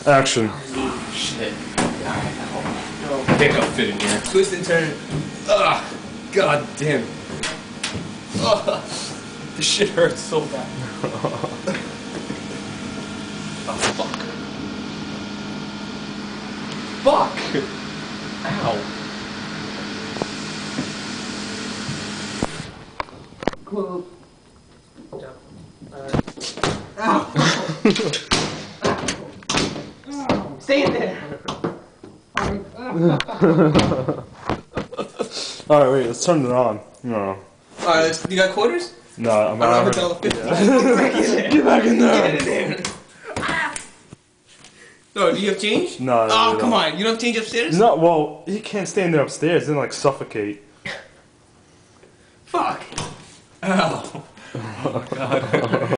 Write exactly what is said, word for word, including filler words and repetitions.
Action. Shit. Alright, no. I think I'll fit in here. Twist and turn. Ugh. God damn. Ugh. This shit hurts so bad. Oh, fuck. Fuck! Ow. Close. Ow! Stay in there! Alright, wait, let's turn it on. No. Alright, you got quarters? No, I'm I out. don't have a dollar fifty. Get back in there! Get in there! No, do you have change? No, no, Oh, no, come no. on. You don't have change upstairs? No, well, he can't stand there upstairs, then like suffocate. Fuck. Ow. Oh, God.